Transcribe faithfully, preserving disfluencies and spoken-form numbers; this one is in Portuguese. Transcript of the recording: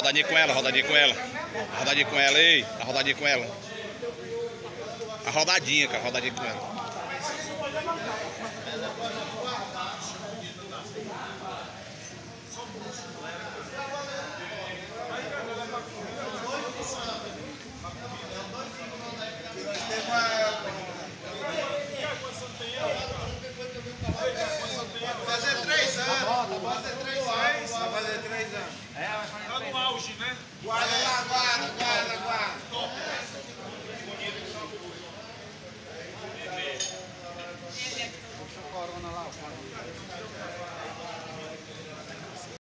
rodadinha com ela, rodadinha com ela. A rodadinha com ela, ei. A rodadinha com ela. A rodadinha, cara, a rodadinha com ela. Fazer três anos. Vai fazer três anos. Vai fazer três anos. É, vai fazer três. Tá no auge, né? Guarda lá, guarda, guarda, guarda. Corona lá,